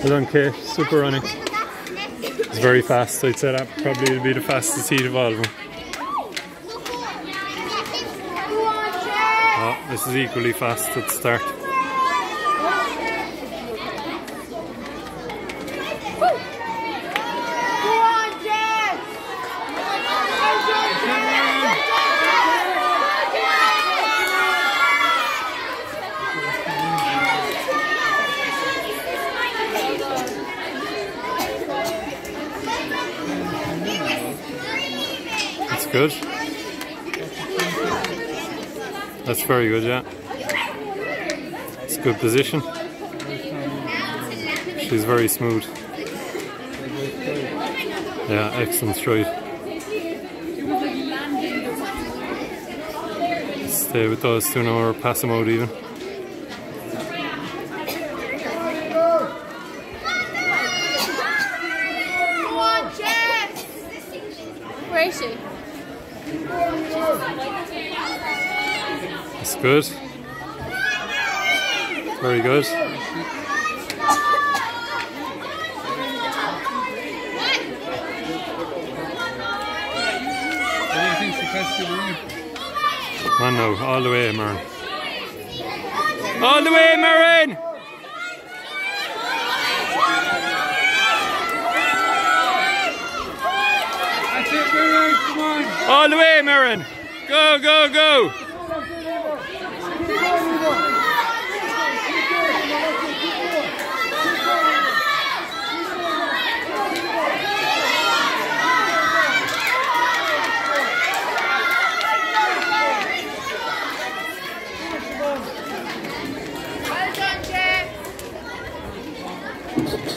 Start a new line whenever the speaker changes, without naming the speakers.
Well done, Kate. Super running. It's very fast. I'd say that probably will be the fastest heat of all of them. Oh, this is equally fast at the start. That's good. That's very good, yeah. It's a good position. She's very smooth. Yeah, excellent stride. Stay with those two now or pass them out even.
Where is she?
That's good. Very good. Come on now, all the way, Marin. All the way, Marin!
That's it, Marin, come on!
All the way, Marin! Go, go, go!
Well done, Jeff.